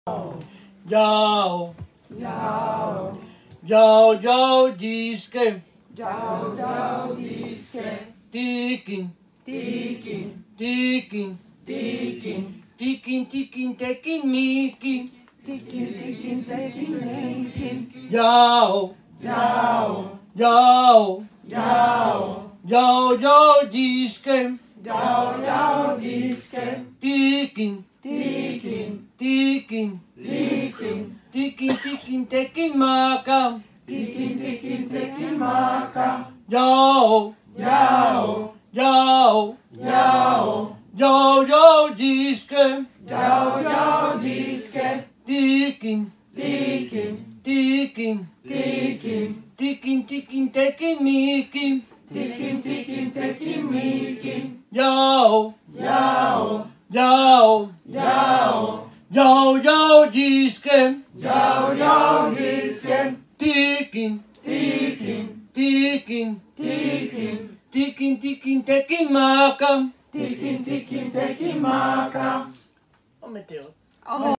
Yao, Yao, yao, yao, disque, yao, yao, disque, ticking, ticking, ticking, ticking, ticking, ticking, taking, making. ticking, ticking, taking, making. Yao, Yao, yao, yao, yao, yao, disque, yao, yao, disque, ticking, ticking, ticking, ticking, ticking, ticking, taking, maca. ticking, ticking, taking, maca. Yao, Yao, yao, yao, yao, yao, disque, yao, yao, disque, ticking, ticking, ticking, ticking, ticking, ticking, taking, making. ticking, ticking, taking, making. Yao, Yao, yao, yao, yao, yao, disque, yao, yao, disque, ticking, ticking, ticking, ticking, ticking, ticking, taking, maca. ticking, ticking, taking, maca. Oh, Matteo.